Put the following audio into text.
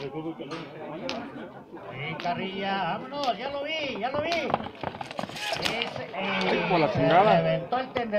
Carrilla, vámonos, ya lo vi. Ay, como la chingada. Reventó el tendedero.